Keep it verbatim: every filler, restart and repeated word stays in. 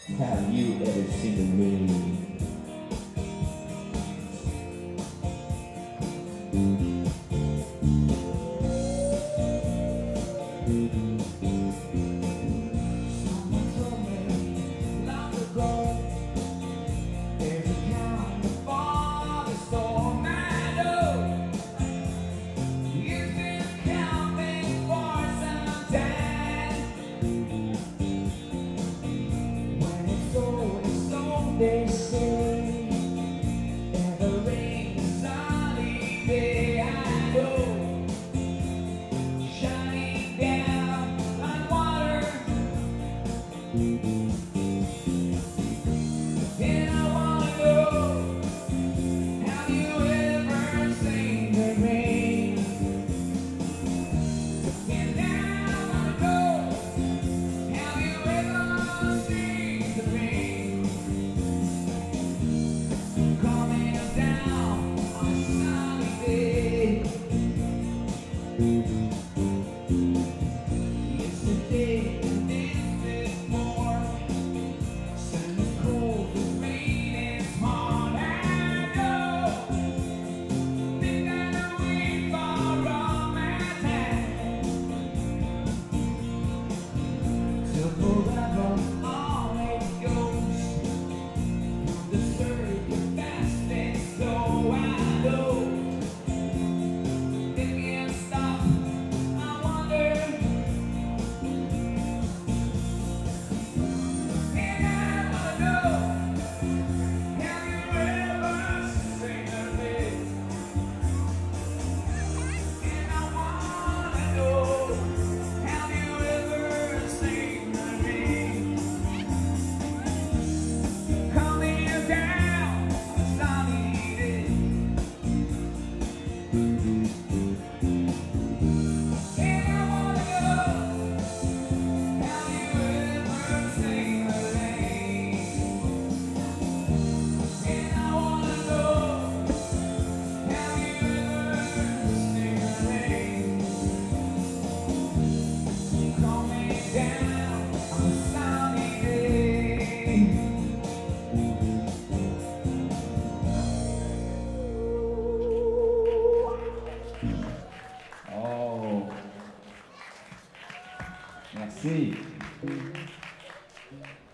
Have you ever seen the rain? Someone told me long ago there's a kind of fog storm I know. You've been counting for some time. When it's over, it's over, they say. And the rain is sunny day, I know. Shining down like water. And I wanna know, have you ever seen the rain? And I wanna know, have you ever seen the rain? Coming down on a sunny day. Yesterday and this more. Sun is cold, the rain is hard. I know. Think that I wait for all my time. Till forever on it goes. Through the surge, fast and slow. I know. They can't stop. I wonder. And I wanna know, have you ever seen the rain? And I wanna know, have you ever seen the rain? Coming down a sunny day. And I wanna know, have you ever seen the rain? And I wanna know, have you ever seen the rain? Coming down on a sunny day. Oh, merci.